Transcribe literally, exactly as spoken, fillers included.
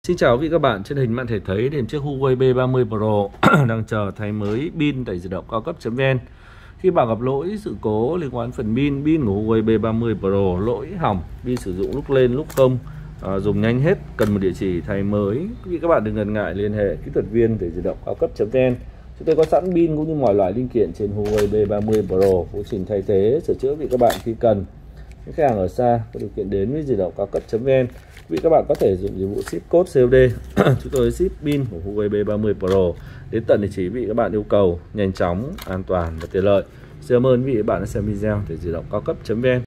Xin chào quý vị các bạn, trên hình bạn thể thấy đến chiếc Huawei B ba mươi Pro đang chờ thay mới pin tại di động cao cấp.vn. Khi bạn gặp lỗi sự cố liên quan phần pin, pin của Huawei B ba mươi Pro lỗi hỏng, pin sử dụng lúc lên lúc không, à, dùng nhanh hết, cần một địa chỉ thay mới. Quý vị các bạn đừng ngần ngại liên hệ kỹ thuật viên tại di động cao cấp.vn. Chúng tôi có sẵn pin cũng như mọi loại linh kiện trên Huawei B ba mươi Pro, quá trình thay thế, sửa chữa quý vị các bạn khi cần. Những khách hàng ở xa có điều kiện đến với di động cao cấp.vn, vì các bạn có thể dùng dịch vụ ship code xê ô đê. Chúng tôi ship pin của Huawei B ba mươi Pro đến tận địa chỉ vị các bạn yêu cầu, nhanh chóng, an toàn và tiện lợi. Xin cảm ơn quý vị các bạn đã xem video từ di động cao cấp.vn.